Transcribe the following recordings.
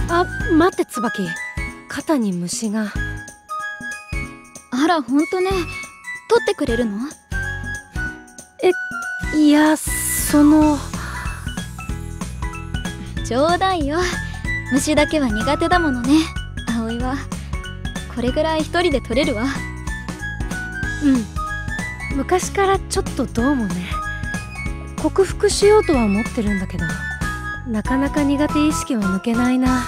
あ、待って椿、肩に虫が。 あら、ほんとね。取ってくれるの？ いや、 冗談よ。虫だけは苦手だものね、葵は。これぐらい一人で取れるわ。 うん、昔からちょっとどうもね。克服しようとは思ってるんだけど、なかなか苦手意識は抜けないな。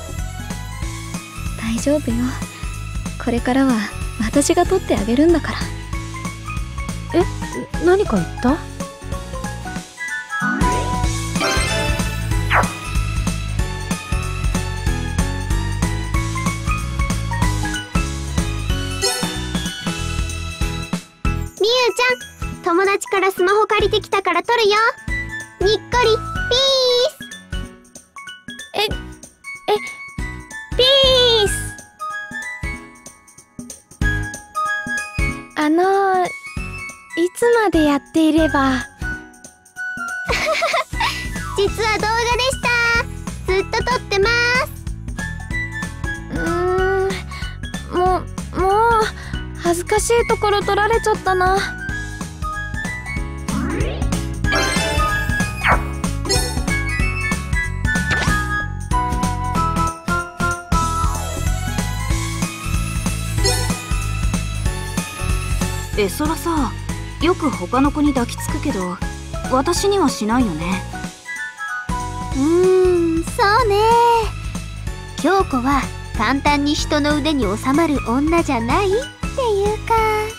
大丈夫よ。これからは私が取ってあげるんだから。 何か言った？ みゆちゃん、友達からスマホ借りてきたから撮るよ。にっこりピース。 ピース。いつまでやっていれば。 実は動画でした。ずっと撮ってます。 もう恥ずかしいところ取られちゃったな。 絵空さ、よく他の子に抱きつくけど私にはしないよね。 そうね。京子は簡単に人の腕に収まる女じゃないっていうか。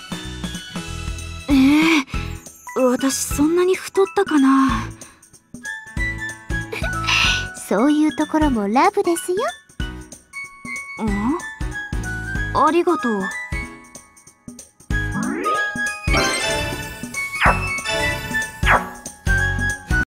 私そんなに太ったかな。 そういうところもラブですよ。 ありがとう。